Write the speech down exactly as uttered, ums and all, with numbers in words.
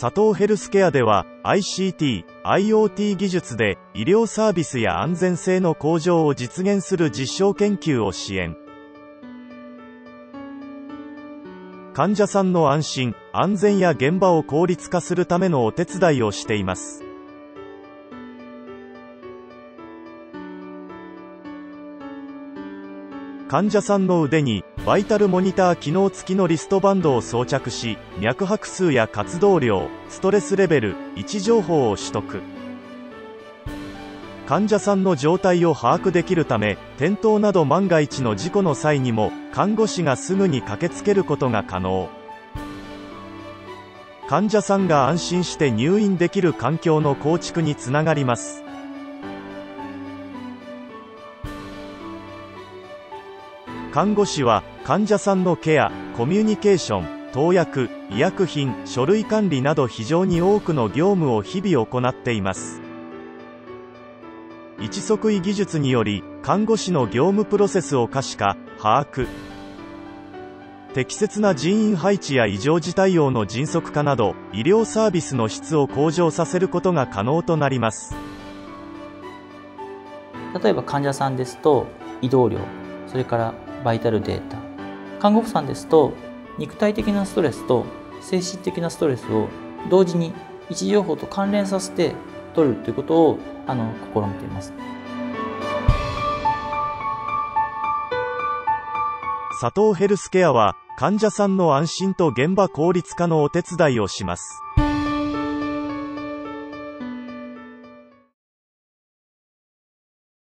佐藤ヘルスケアでは アイシーティー、アイオーティー 技術で医療サービスや安全性の向上を実現する実証研究を支援。患者さんの安心・安全や現場を効率化するためのお手伝いをしています。患者さんの腕にバイタルモニター機能付きのリストバンドを装着し、脈拍数や活動量、ストレスレベル、位置情報を取得。患者さんの状態を把握できるため、転倒など万が一の事故の際にも看護師がすぐに駆けつけることが可能。患者さんが安心して入院できる環境の構築につながります。看護師は患者さんのケア、コミュニケーション、投薬、医薬品、書類管理など非常に多くの業務を日々行っています。一測位技術により、看護師の業務プロセスを可視化、把握。適切な人員配置や異常事態応の迅速化など、医療サービスの質を向上させることが可能となります。 例えば患者さんですと、移動量、それからバイタルデータ。看護婦さんですと、肉体的なストレスと精神的なストレスを同時に位置情報と関連させて取るということをあの試みています。 佐藤ヘルスケアは患者さんの安心と現場効率化のお手伝いをします。